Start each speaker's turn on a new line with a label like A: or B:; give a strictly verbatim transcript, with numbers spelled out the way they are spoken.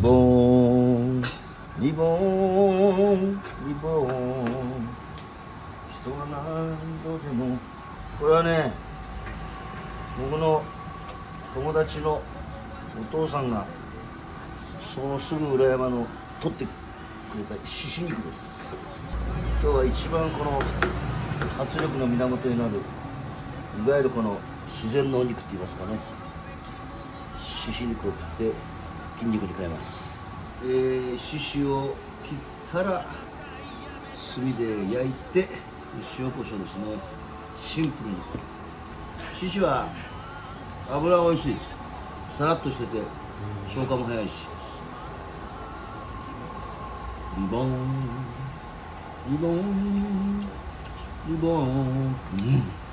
A: ボンリボンリボン、人は何度でも。これはね、僕の友達のお父さんがそのすぐ裏山の取ってくれた獅子肉です。今日は一番この活力の源になる、いわゆるこの自然のお肉って言いますかね、獅子肉を食って筋肉に変えます。えー、獅子を切ったら炭で焼いて塩コショウですね。シンプルに。獅子は油が美味しいです。さらっとしてて消化も早いし。リボンリボンリボン、うん。